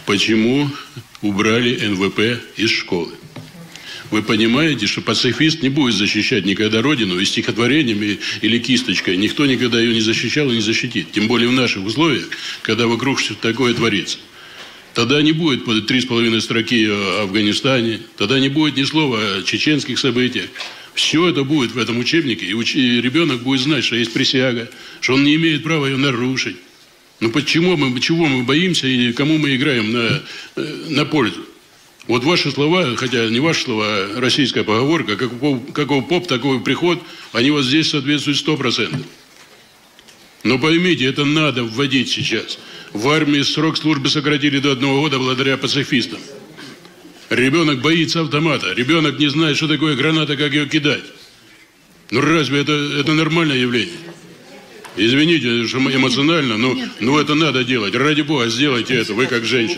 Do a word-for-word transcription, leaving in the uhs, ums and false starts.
почему убрали эн вэ пэ из школы. Вы понимаете, что пацифист не будет защищать никогда Родину и стихотворениями или кисточкой. Никто никогда ее не защищал и не защитит. Тем более в наших условиях, когда вокруг что-то такое творится. Тогда не будет под три с половиной строки о Афганистане. Тогда не будет ни слова о чеченских событиях. Все это будет в этом учебнике. И, уч... и ребенок будет знать, что есть присяга, что он не имеет права ее нарушить. Но почему мы, чего мы боимся и кому мы играем на, на пользу? Вот ваши слова, хотя не ваши слова, а российская поговорка, каков, каков поп, такой приход, они вот здесь соответствуют сто процентов. Но поймите, это надо вводить сейчас. В армии срок службы сократили до одного года благодаря пацифистам. Ребенок боится автомата, ребенок не знает, что такое граната, как ее кидать. Ну разве это, это нормальное явление? Извините, что эмоционально, но, но это надо делать. Ради бога, сделайте это, вы как женщина.